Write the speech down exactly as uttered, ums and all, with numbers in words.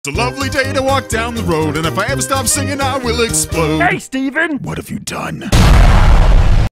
It's a lovely day to walk down the road, and if I ever stop singing, I will explode. Hey, Steven! What have you done?